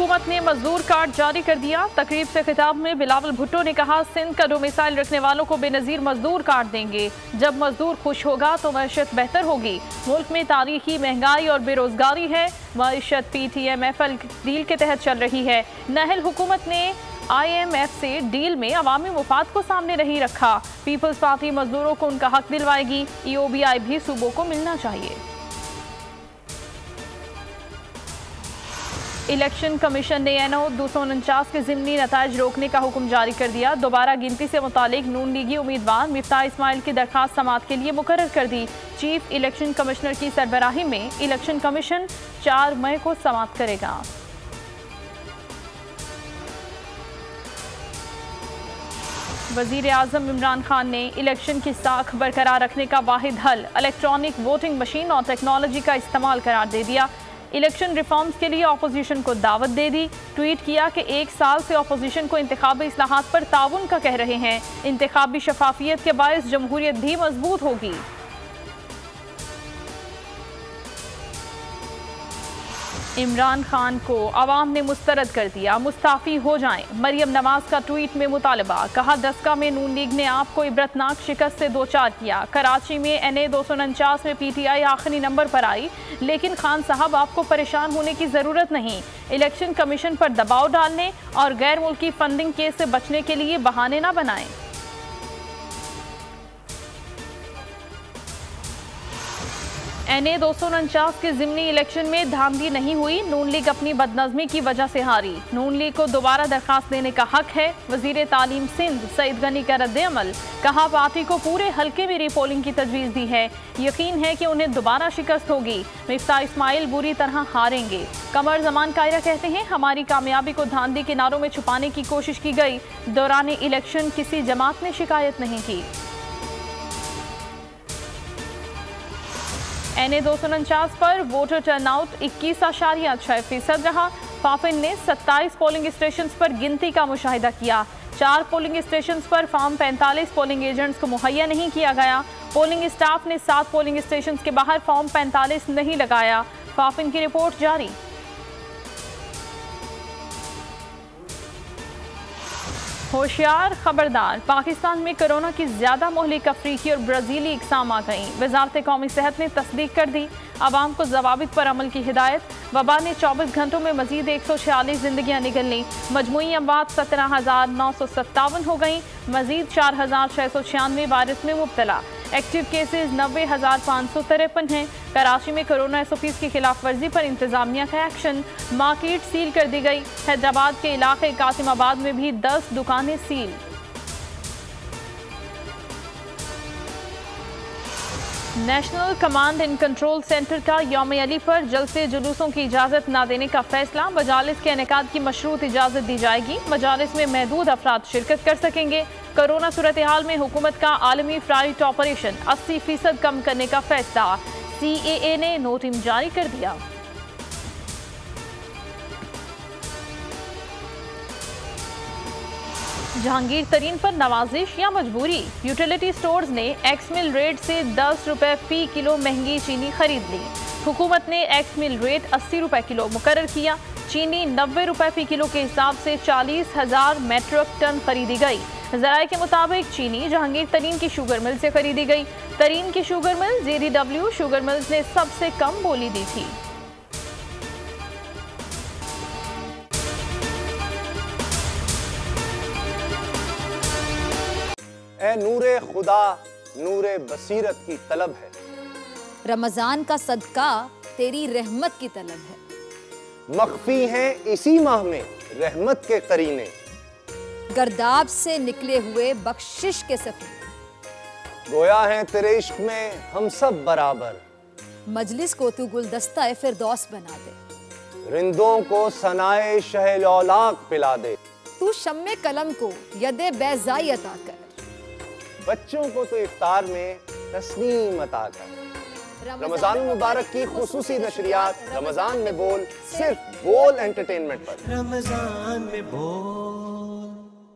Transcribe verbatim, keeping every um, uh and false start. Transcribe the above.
हुकूमत ने मजदूर कार्ड जारी कर दिया। तकरीब से खिताब में बिलावल भुट्टो ने कहा, सिंध का डोमिसाइल रखने वालों को बेनजीर मजदूर कार्ड देंगे। जब मजदूर खुश होगा तो मईशत बेहतर होगी। मुल्क में तारीखी महंगाई और बेरोजगारी है। मईशत P T M F L deal के तहत चल रही है। नहल हुकूमत ने आई एम एफ से डील में अवामी मुफाद को सामने नहीं रखा। पीपल्स पार्टी मजदूरों को उनका हक दिलवाएगी। ई ओ बी आई भी सूबों को मिलना चाहिए। इलेक्शन कमीशन ने एन ओ दो सौ उनचास के ज़िमनी नताइज रोकने का हुक्म जारी कर दिया। दोबारा गिनती से मुतालिक नून लीगी उम्मीदवार मिफ्ताह इस्माइल की दरखास्त समाअत के लिए मुकर्रर कर दी। चीफ इलेक्शन कमिश्नर की सरबराही में इलेक्शन कमीशन चार मई को समाअत करेगा। वजीर आजम इमरान खान ने इलेक्शन की साख बरकरार रखने का वाहिद हल इलेक्ट्रॉनिक वोटिंग मशीन और टेक्नोलॉजी का इस्तेमाल करार दे दिया। इलेक्शन रिफॉर्म्स के लिए अपोजिशन को दावत दे दी। ट्वीट किया कि एक साल से अपोजिशन को इंतखाबी इस्लाहात पर ताउन का कह रहे हैं। इंतखाबी शफाफियत के बायस जमहूरियत भी मजबूत होगी। इमरान खान को अवाम ने मुस्तरद कर दिया, मुस्ताफी हो जाएं। मरियम नवाज का ट्वीट में मुतालबा, कहा दस्का में नून लीग ने आपको इबरतनाक शिकस्त से दो चार किया। कराची में एन ए दो सौ उनचास में पी टी आई आखिरी नंबर पर आई, लेकिन खान साहब आपको परेशान होने की ज़रूरत नहीं। इलेक्शन कमीशन पर दबाव डालने और गैर मुल्की फंडिंग केस से बचने के लिए बहाने ना बनाएं। एन ए दो सौ उनचास के ज़िमनी इलेक्शन में धांधली नहीं हुई। नून लीग अपनी बदनज़मी की वजह से हारी। नून लीग को दोबारा दरखास्त देने का हक है। वज़ीर तालीम सिंध सईद गनी का रद्द-ए-अमल, कहा पार्टी को पूरे हल्के में रीपोलिंग की तजवीज़ दी है। यकीन है कि उन्हें दोबारा शिकस्त होगी। मिफ्ताह इस्माइल बुरी तरह हारेंगे। कमर जमान कायरा कहते हैं, हमारी कामयाबी को धांधली के नारों में छुपाने की कोशिश की गई। दौरान इलेक्शन किसी जमात ने शिकायत नहीं की। एन ए दो सौ उनचास पर वोटर टर्नआउट इक्कीस आशारिया छः फीसद रहा। फाफिन ने सत्ताईस पोलिंग स्टेशन पर गिनती का मुशाहिदा किया। चार पोलिंग स्टेशन पर फॉर्म पैंतालीस पोलिंग एजेंट्स को मुहैया नहीं किया गया। पोलिंग स्टाफ ने सात पोलिंग स्टेशन के बाहर फॉर्म पैंतालीस नहीं लगाया। फाफिन की रिपोर्ट जारी। होशियार खबरदार, पाकिस्तान में कोरोना की ज्यादा मोहलिक अफ्रीकी और ब्राज़ीली इकसाम आ गई। वजारत कौमी सेहत ने तस्दीक कर दी। आवाम को जवाबित पर अमल की हिदायत। वबा ने चौबीस घंटों में मजीद एक सौ छियालीस जिंदगियाँ निकल ली। मजमूई अमवात सत्रह हजार नौ सौ सत्तावन हो गई। मजीद चार हजार छः सौ छियानवे वायरस में मुब्तला। एक्टिव केसेज नब्बे हजार पाँच सौ तिरपन हैं। कराची में कोरोना एस ओ पीज़ की खिलाफ वर्जी पर इंतजामिया का एक्शन। मार्केट सील कर दी गई। हैदराबाद के इलाके कासिमाबाद में भी दस दुकानें seal. National command and control centre का यौम अली पर जलसे जुलूसों की इजाज़त न देने का फैसला। मजालिस के इनेकाद की मशरूत इजाज़त दी जाएगी। मजालिस में महदूद अफराद शिरकत कर सकेंगे। कोरोना सूरत हाल में हुकूमत का आलमी फ्लाइट ऑपरेशन अस्सी फीसद कम करने का फैसला। सी ए ए ने नोटिस जारी कर दिया। जहांगीर तरीन पर नवाजिश या मजबूरी, यूटिलिटी स्टोर्स ने एक्स मिल रेट से दस रुपए फी किलो महंगी चीनी खरीद ली। हुकूमत ने एक्स मिल रेट अस्सी रुपए किलो मुकर्रर किया। चीनी नब्बे रुपए फी किलो के हिसाब से चालीस हजार मेट्रिक टन खरीदी गई। जराये के मुताबिक चीनी जहांगीर तरीन की शुगर मिल से खरीदी गई। तरीन की sugar mill J D W sugar mills ने सबसे कम बोली दी थी। ए नूरे खुदा नूरे बसीरत की तलब है। रमजान का सदका तेरी रहमत की तलब है। मख्फी हैं इसी माह में रहमत के करीने। गर्दाब से निकले हुए बख्शिश के सफीने। गोया है तेरे इश्क में हम सब बराबर। मजलिस को तू गुलदस्ता फिरदौस बना दे। रिंदों को सनाए शहलौलाक पिला दे। तू शम्मे कलम को यदे बैज़ाई अता कर। बच्चों को तो इफ्तार में तस्नीम अता कर। रमजान मुबारक की खुसूसी नशरियात रमजान में बोल, सिर्फ बोल एंटरटेनमेंट पर। रमजान में बोल।